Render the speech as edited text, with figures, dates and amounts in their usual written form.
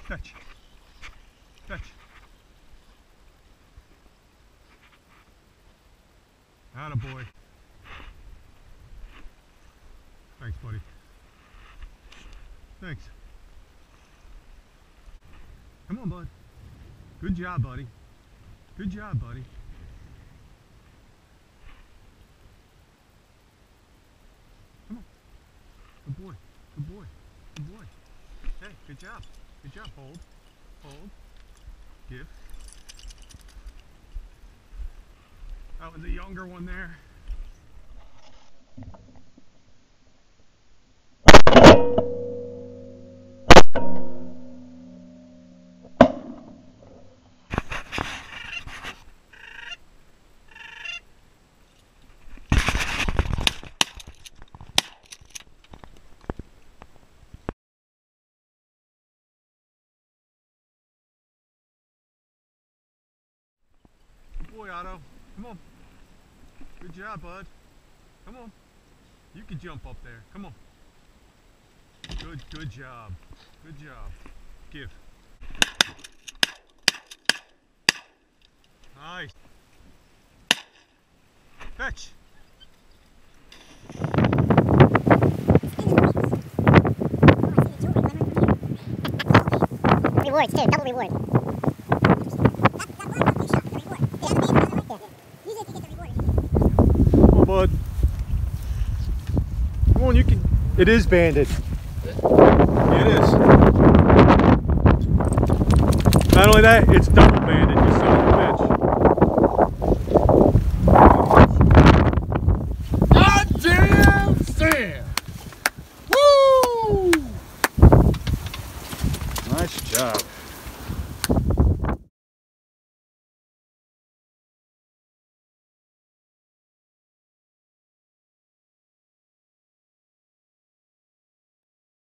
Fetch. Fetch. Attaboy. Thanks, buddy. Thanks. Come on, bud. Good job, buddy. Good job, buddy. Come on. Good boy. Good boy. Good boy. Hey, good job. Good job. Hold. Hold. Give. That was a younger one there. Good boy, Otto. Come on. Good job, bud. Come on. You can jump up there. Come on. Good job. Good job. Give. Nice. Fetch. Rewards too, double reward. Come on, bud. Come on, you can. It is banded. It is. Not only that, it's double banded, you son of a bitch. Goddamn sand! Woo! Nice job.